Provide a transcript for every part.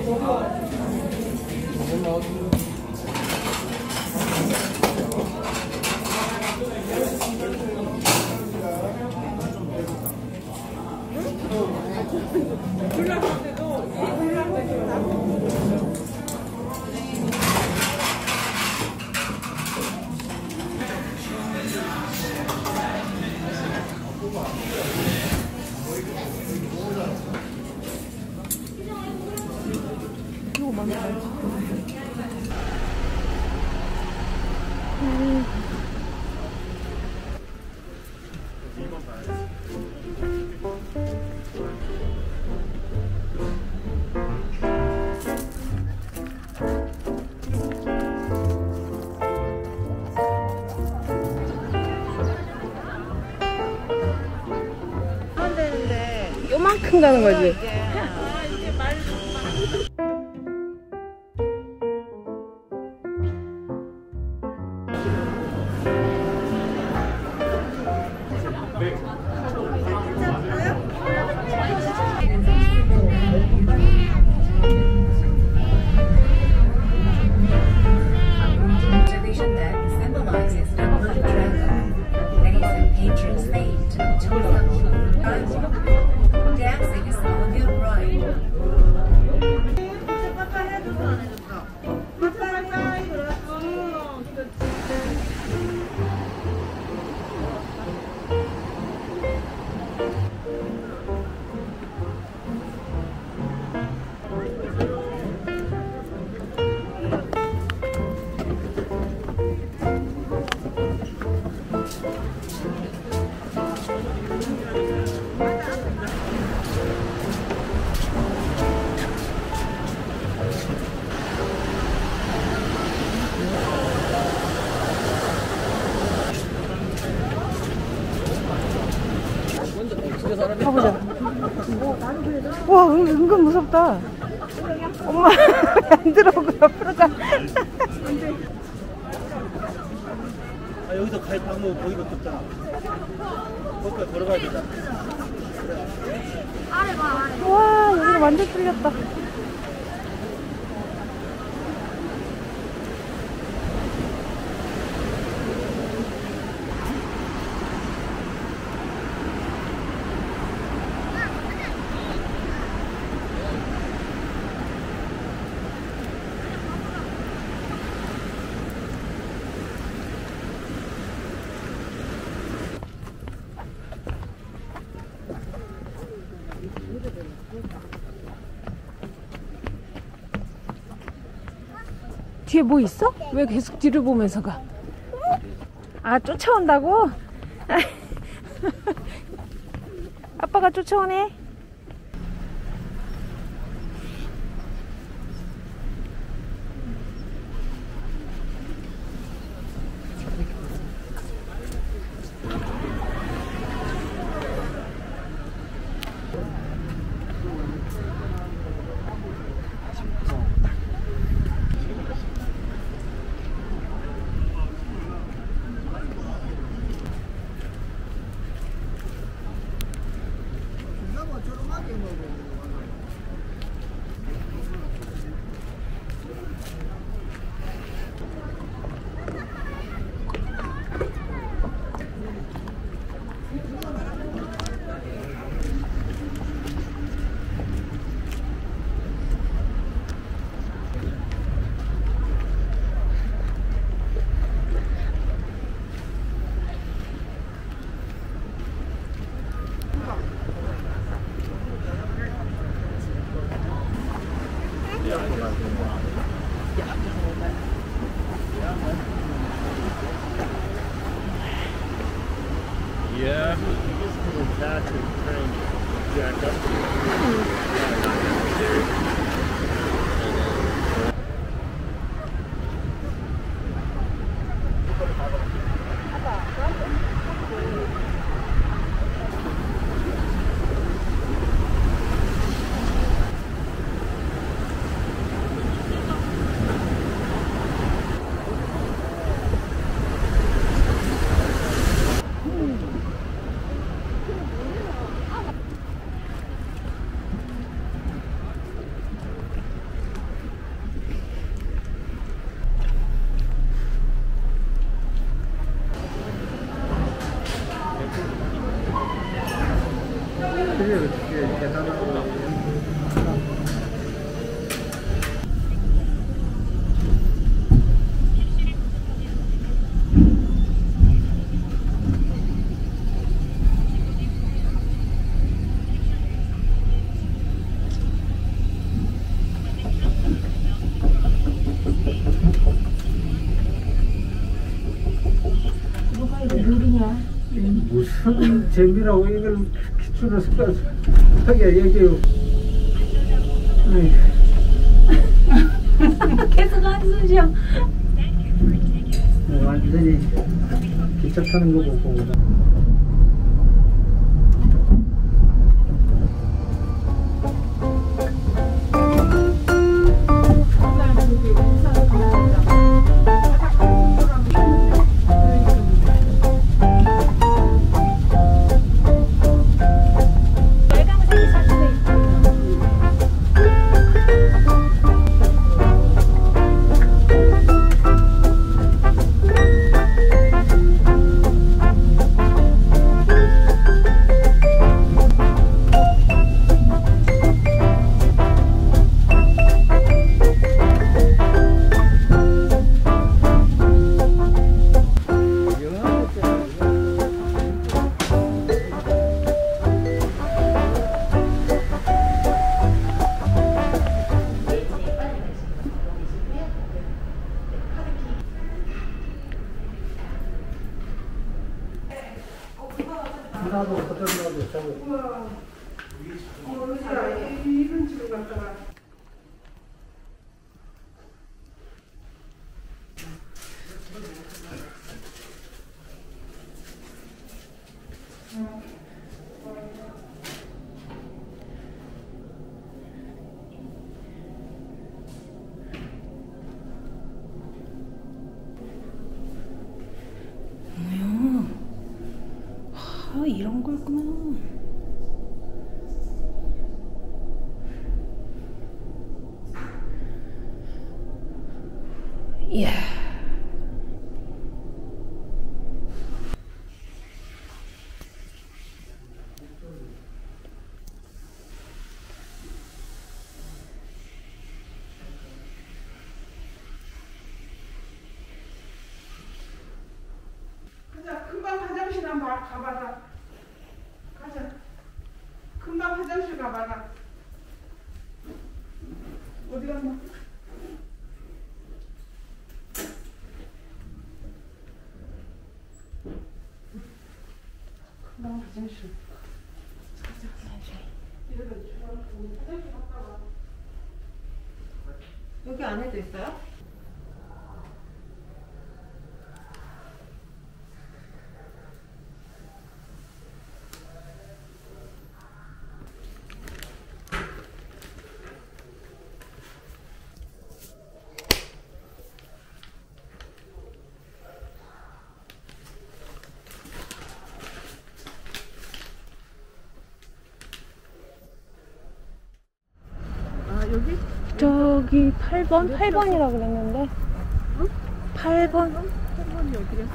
이거 많이 알지? 요만큼 가는 거지. 가보자. 와, 은근 무섭다. 엄마, 안 들어오고 옆으로 가. 아, 여기서 갈 방법 거기가 없잖아. 거기까지 걸어가야 된다. 와, 여기가 완전 뚫렸다. 뒤에 뭐 있어? 왜 계속 뒤를 보면서 가? 아, 쫓아온다고? 아빠가 쫓아오네. Yeah, this is a taxi train jacked up. 무슨 재미라고 이걸 기출해서 하게 얘기해요. 계속 한숨 쉬어. 완전히 기차 타는 거 보고. 나도 어떤 나도 저거. 이런 집을 갖다가. 아, 이런 거였구나. 이야. 가자, 금방 화장실 한번 가봐라. 가자. 금방 화장실 가봐라. 어디 갔나? 금방 화장실. 가자. 이러다 화장실 갔다 와. 여기 안에도 있어요? 여기? 저기 8번? 8번이라고 그랬는데. 응? 8번? 8번이 어디야?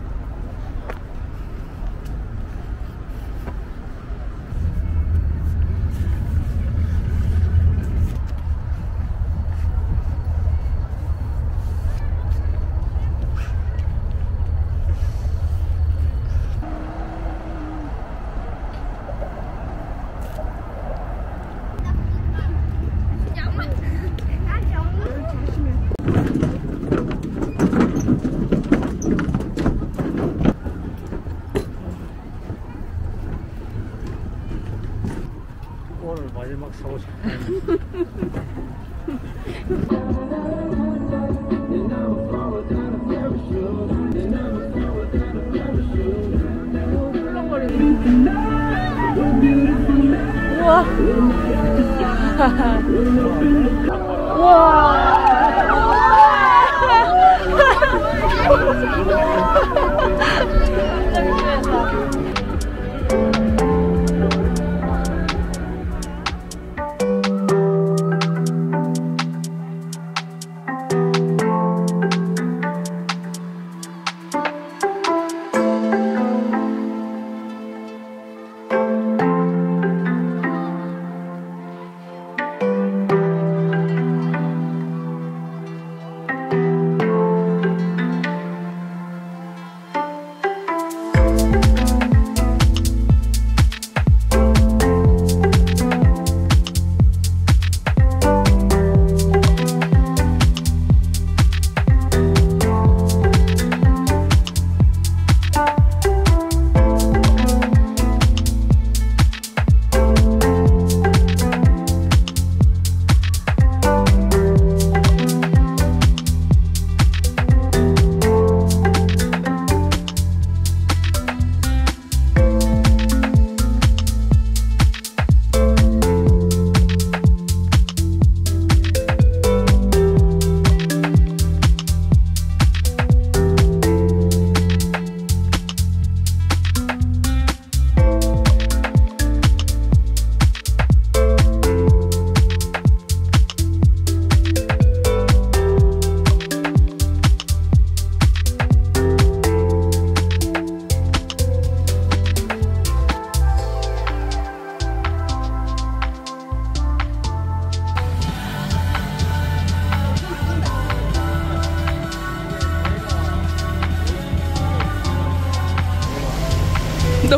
오늘 마지막 사고 싶어. 우와. 우와.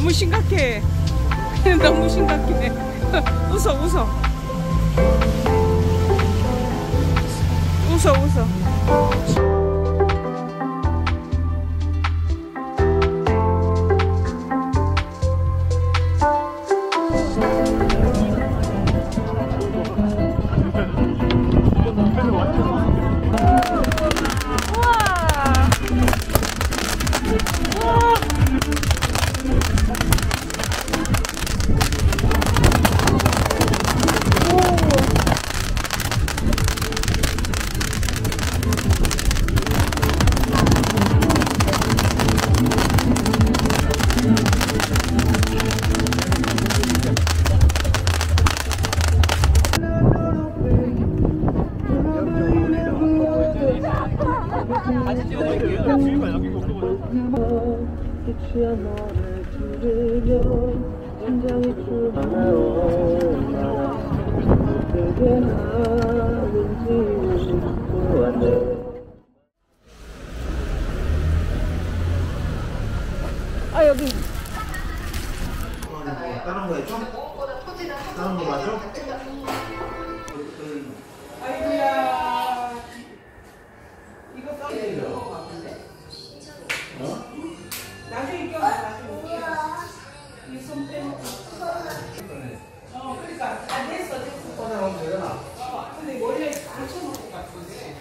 너무 심각해. 너무 심각해. 웃어. 아 여기 다른 거 있죠? 다른 거 맞죠? 아이고야. 이거 나중에 껴. 이손 빼놓고. 그러니까 됐어. 꺼내놓으면 되잖아. 근데 원래 앉혀놓을 것 같은데.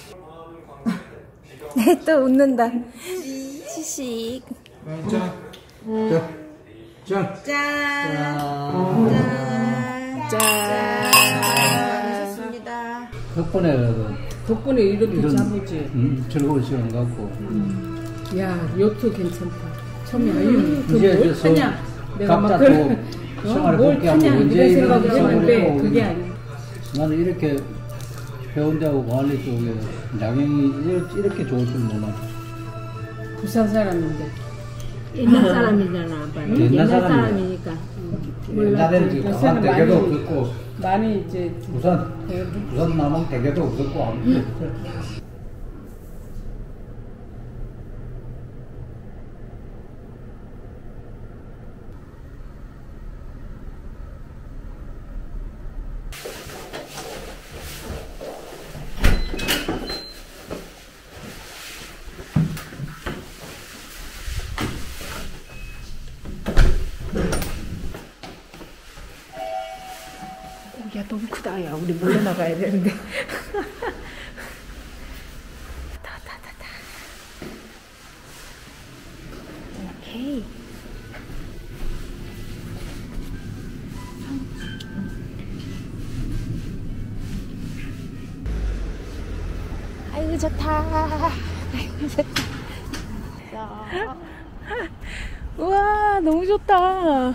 또 웃는다. 시식. 짠. 덕분에 이렇게 이런 잡았지. 즐거운 시간 갖고 야, 요트 괜찮다. 처음에 아유, 이제 뭘 저 타냐? 내가 막 각자 또 생활을 뭘 복귀하고 타냐? 언제 이런 이런 생각을 했는데 생각을 그게 하고 아니야. 나는 이렇게 해운대하고 광안리 쪽에 야경이 이렇게 좋을 줄 몰랐어. 부산 사람인데. 옛날 사람이잖아, 아빠는. 옛날 옛날 사람이야. 사람이니까. 옛날에는 지금 요새는 강한 대게도 많이- 없었고 많이 이제 부산 남은 대게도 없었고 아무것도 없었어. 야 너무 크다. 야 우리 몰래 나가야 되는데. 다다다다. 오케이. 아이고 좋다. 아이고 좋다. 우와 너무 좋다.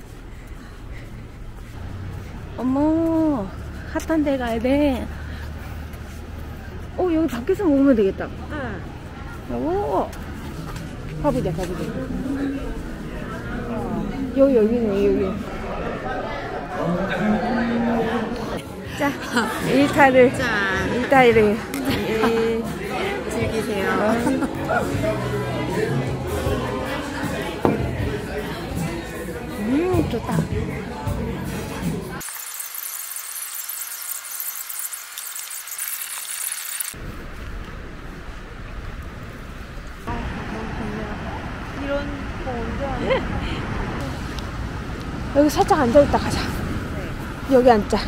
어머 핫한 데 가야 돼. 여기 밖에서 먹으면 되겠다. 오 가보자. 여기네 여기. 자 일타를 즐기세요. 좋다. 이런 거 언제 하냐? 여기 살짝 앉아있다 가자. 여기 앉자.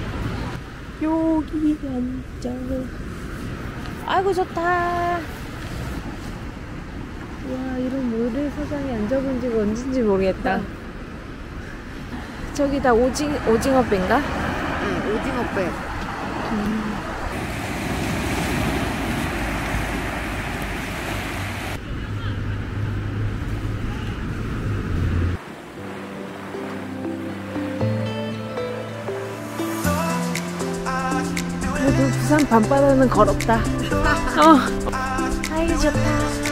여기 앉자. 아이고 좋다. 와 이런 모래사장에 앉아본 지가 언젠지 모르겠다. 저기다 오징어배인가? 응, 오징어배. 그래도 부산 밤바다는 걸었다. 아이고 좋다.